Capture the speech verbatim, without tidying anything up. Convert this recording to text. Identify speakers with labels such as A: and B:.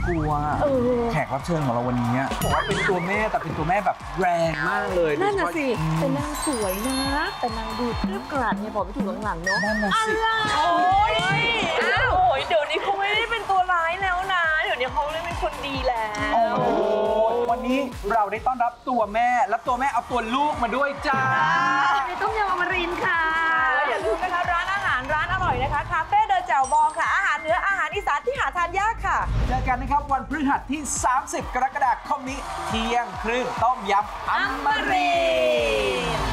A: กลัวแขกรับเชิญของเราวันนี้บอกว่าเป็นตัวแม่แต่เป็นตัวแม่แบบแรงมากเลย
B: นั่นน่ะสิแต่นางสวยนะแต่นางดูเกลือกลัดเนี่ยบอกไม่ถูกหลังๆเนาะ
A: นั่นน่ะสิ
C: โอ้ยอ้าวโอ้ยเดี๋ยวนี้เขาไม่ได้เป็นตัวร้ายแล้วนะเดี๋ยวนี้เขาเล่นเป็นคนดีแล้ว
A: โอ้วันนี้เราได้ต้อนรับตัวแม่และตัวแม่เอาตัวลูกมาด้วยจ้า
B: ในต้มยำอมรินทร์ค่ะ
C: อย่าลืมนะคะร้านอาหารร้านอร่อยนะคะคาเฟ่เดอะแจ่วบองค่ะอาหารเหนืออาหารอีสานที่หาทานยากค่ะ
A: เจอกันนะครับวันพฤหัสที่สามสิบกรกฎาคมนี้เที่ยงครึ่งต้มยำอมรินทร์